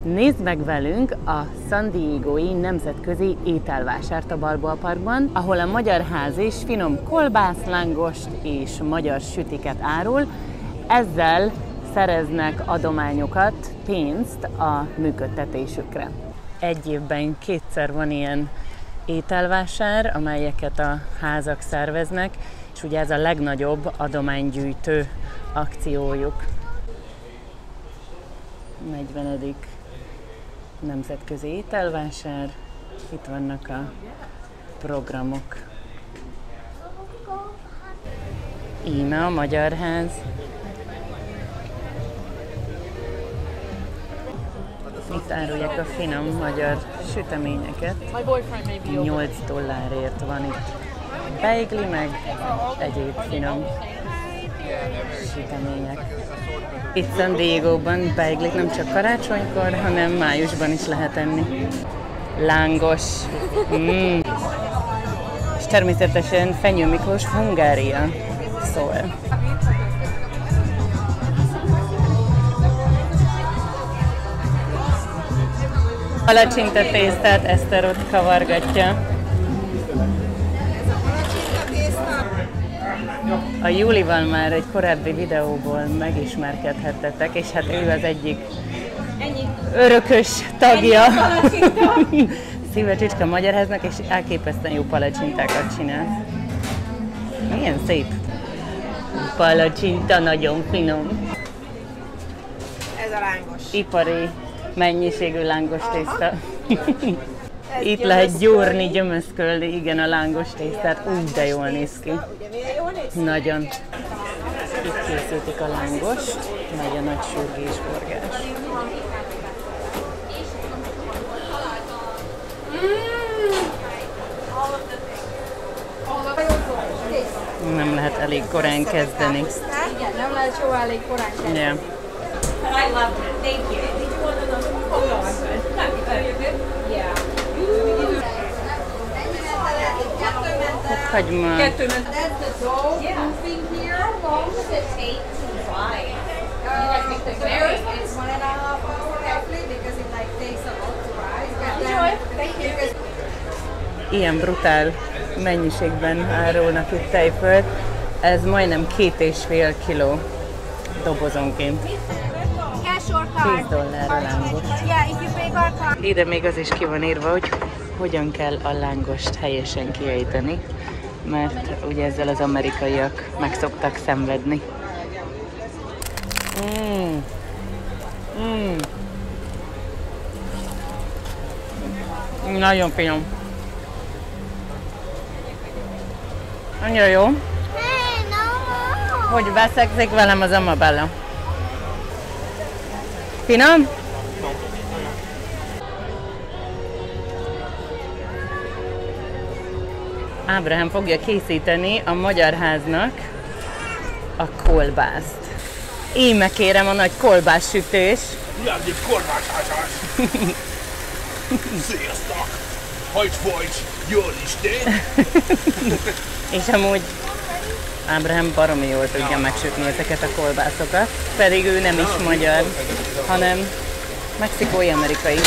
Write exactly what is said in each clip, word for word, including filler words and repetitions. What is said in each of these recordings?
Nézd meg velünk a San Diegói nemzetközi ételvásárt a Balboa Parkban, ahol a Magyar Ház is finom kolbász, lángost és magyar sütiket árul. Ezzel szereznek adományokat, pénzt a működtetésükre. Egy évben kétszer van ilyen ételvásár, amelyeket a házak szerveznek, és ugye ez a legnagyobb adománygyűjtő akciójuk. negyvenedik nemzetközi ételvásár. Itt vannak a programok. Íme a Magyar Ház. Itt árulják a finom magyar süteményeket. nyolc dollárért van itt beigli, meg egyéb finom sütemények. Itt San Diegóban beiglit nem csak karácsonykor, hanem májusban is lehet enni. Lángos. Mm. És természetesen Fenyő Miklós Hungária szól. Palacsinta tésztát Eszter ott kavargatja. A Júlival már egy korábbi videóból megismerkedhettetek, és hát ő az egyik örökös tagja Szilva Csicska Magyar Háznak, és elképesztően jó palacsintákat csinál. Milyen szép palacsinta, nagyon finom. Ez a lángos. Ipari mennyiségű lángos tészta. Itt lehet gyúrni, gyömöszkölni, igen, a lángos tésztát. Úgy, de jól néz ki. Nagyon. Itt készítik a lángos, megy a nagy sürgésforgás. Nem lehet elég korán kezdeni. Igen, nem lehet soha elég korán kezdeni. Yeah. I loved it. Thank you. Did you want another? Oh no, I'm good. Oh, you're good? Yeah. Hagyma. Kettő ment. That's the dough thing here. How long does it take to dry? You guys make the Very, very. it's one and a half hour roughly because it like takes a lot to rise. Enjoy. Thank you. Ilyen brutál mennyiségben árulnak itt tejfölt. Ez majdnem két és fél kiló dobozonként. tíz dollár a lángos. Yeah, if you pay our card. Ide még az is ki van írva, hogy hogyan kell a lángost helyesen kiejteni, mert ugye ezzel az amerikaiak meg szoktak szenvedni. Mm. Mm. Nagyon finom. Annyira jó, hogy veszekszik velem az Amabella. Finom? Ábrahám fogja készíteni a Magyar Háznak a kolbászt. Íme kérem a nagy kolbássütés. Milyen kolbászásás! Sziasztok! Hogy vagy? Jól is te? És amúgy Ábrahám baromi jól tudja megsütni ezeket a kolbászokat, pedig ő nem is magyar, hanem mexikói-amerikai.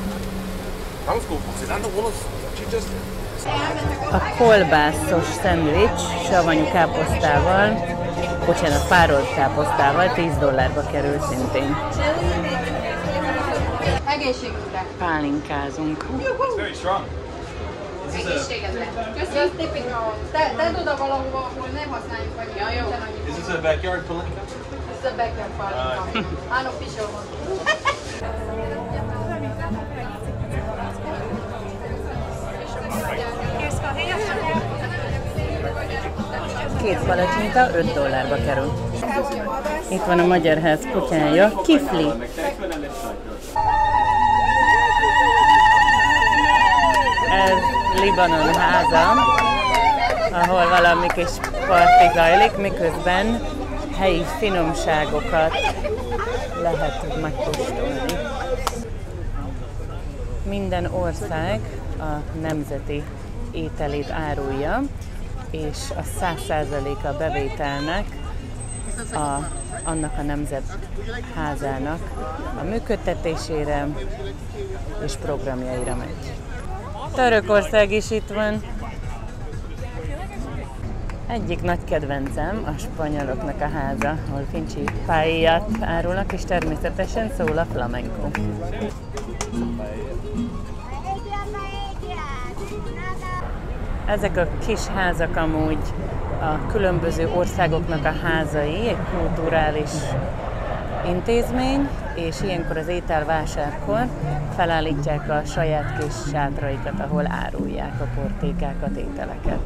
A kolbászos szendvics savanyú káposztával, bocsánat, párolt káposztával tíz dollárba kerül szintén. Egészségünkre. Pálinkázunk. Egészségedre. Köszönöm. Te, te oda valahova, ahol nem használjuk annyit. Ja, jó. Is this a backyard palinka? This is a backyard palinka. Unofficial one. Két palacsinta öt dollárba kerül. Itt van a Magyar Ház kutyája, Kifli. Ez Libanon háza, ahol valami kis parti zajlik, miközben helyi finomságokat lehet megkóstolni. Minden ország a nemzeti ételét árulja, és a száz százaléka bevételnek a, annak a nemzetházának a működtetésére és programjaira megy. Törökország is itt van. Egyik nagy kedvencem a spanyoloknak a háza, ahol fincsi pályát árulnak, és természetesen szól a flamenco. Ezek a kis házak amúgy a különböző országoknak a házai, egy kulturális intézmény, és ilyenkor az ételvásárkor felállítják a saját kis sátraikat, ahol árulják a portékákat, ételeket.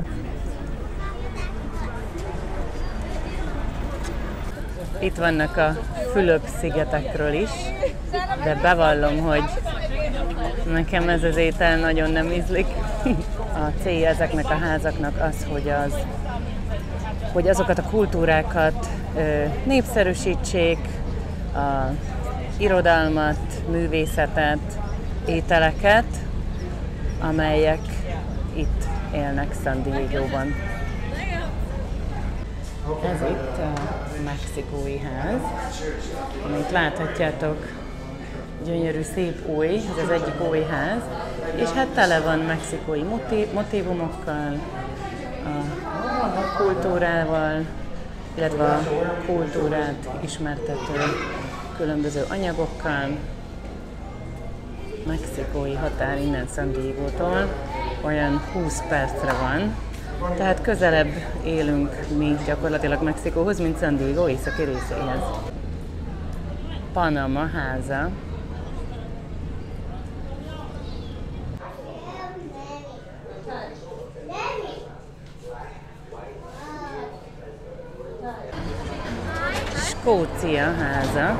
Itt vannak a Fülöp-szigetekről is, de bevallom, hogy nekem ez az étel nagyon nem ízlik. A célja ezeknek a házaknak az, hogy, az, hogy azokat a kultúrákat ö, népszerűsítsék, az irodalmat, művészetet, ételeket, amelyek itt élnek San Diegóban. Ez itt a mexikói ház, amit láthatjátok, gyönyörű, szép új, ez az egyik új ház, és hát tele van mexikói motiv, motivumokkal, a kultúrával, illetve a kultúrát ismertető különböző anyagokkal. Mexikói határ innen San Diegótól olyan húsz percre van, tehát közelebb élünk mi gyakorlatilag Mexikóhoz, mint San Diego északi részéhez. Panama háza. Skócia háza.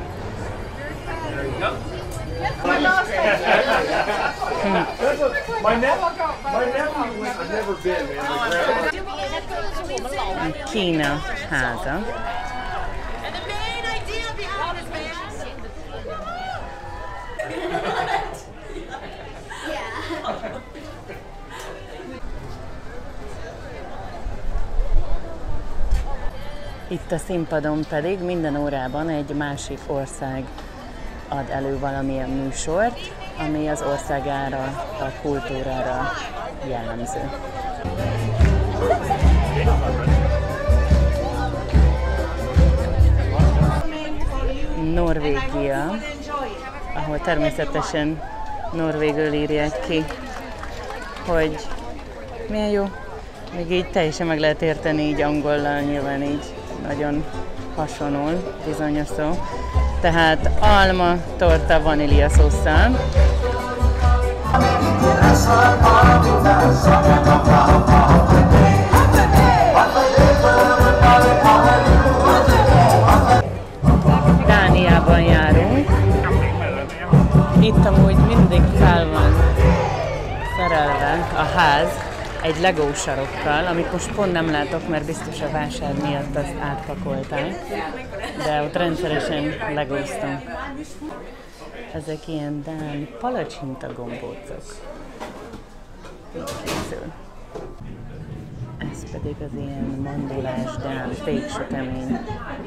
Kína háza. Itt a színpadon pedig minden órában egy másik ország ad elő valamilyen műsort, ami az országára, a kultúrára jellemző. Norvégia, ahol természetesen norvégül írják ki, hogy milyen jó, még így teljesen meg lehet érteni így angollal, nyilván így nagyon hasonul bizonyos szó. Tehát alma, torta, vanília szósszal. Dániában járunk. Itt amúgy mindig fel van szerelve a ház egy legó sarokkal, amit most pont nem látok, mert biztos a vásár miatt azt átpakolták, de ott rendszeresen legóztam. Ezek ilyen dán palacsinta gombócok. Így készül. Ez pedig az ilyen mandulás dán péksütemény.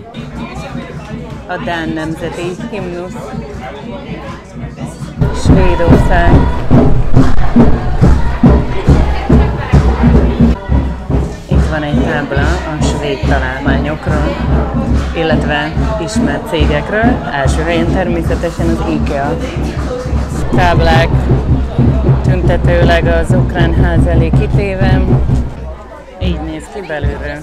A dán nemzeti himnusz. Svédország. Itt van egy tábla a svéd találmányokról, illetve ismert cégekről. Első helyen természetesen az IKEA. Táblák tüntetőleg az ukrán ház elé kitéve. Így néz ki belülről.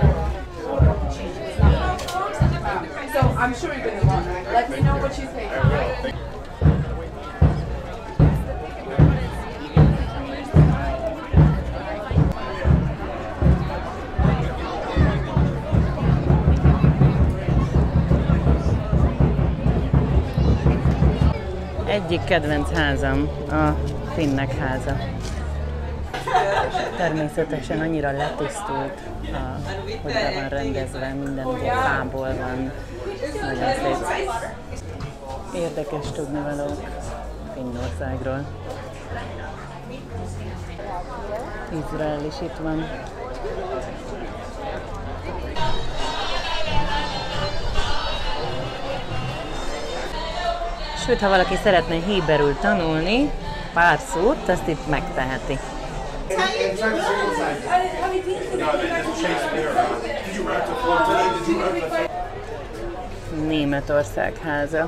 Egyik kedvenc házam a finnek háza. Természetesen annyira letisztult, a, hogy be van rendezve, minden ugye fából van, nagyon szép. Érdekes tudnivalók Finnországról. Izrael is itt van. Sőt, ha valaki szeretne héberül tanulni, pár szót, azt itt megteheti. Németország háza.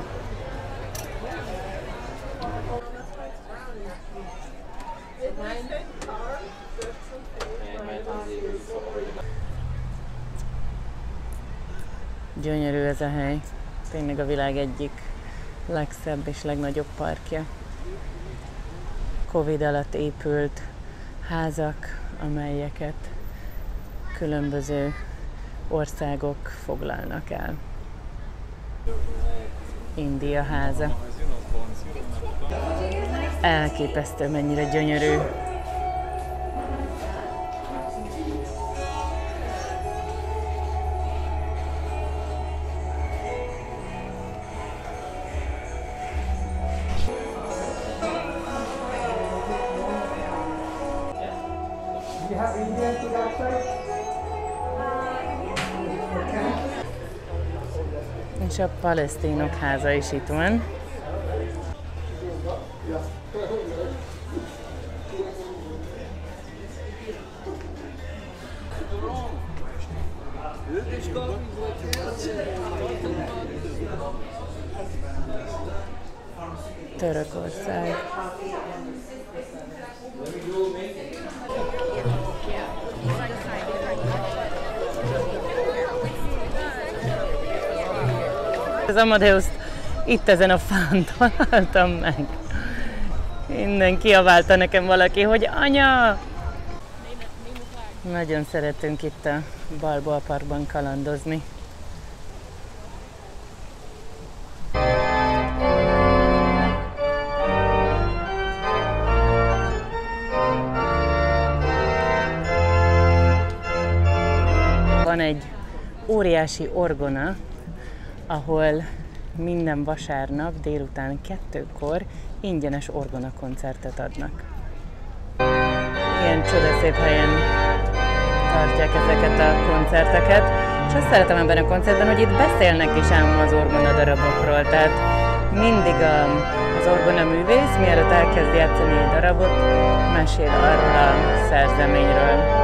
Gyönyörű ez a hely. Tényleg a világ egyik legszebb és legnagyobb parkja. Covid alatt épült házak, amelyeket különböző országok foglalnak el. India háza. Elképesztő, mennyire gyönyörű. És a palesztinok háza is itt van. Törökország. Az Amadeuszt itt ezen a fán találtam meg. Innen kiabálta nekem valaki, hogy anya! Nagyon szeretünk itt a Balboa Parkban kalandozni. Van egy óriási orgona, ahol minden vasárnap délután kettőkor ingyenes orgona koncertet adnak. Ilyen csodaszép helyen tartják ezeket a koncerteket, és azt szeretem ebben a koncertben, hogy itt beszélnek is ám az orgona darabokról, tehát mindig a, az orgona művész, mielőtt elkezd játszani egy darabot, mesél arról a szerzeményről.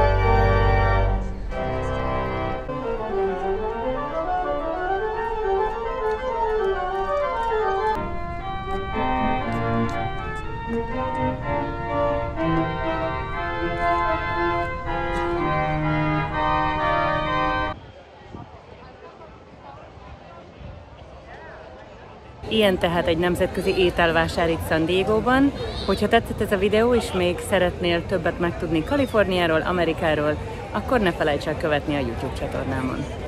Ilyen tehát egy nemzetközi ételvásár itt San Diegóban. Hogyha tetszett ez a videó, és még szeretnél többet megtudni Kaliforniáról, Amerikáról, akkor ne felejts el követni a YouTube csatornámon.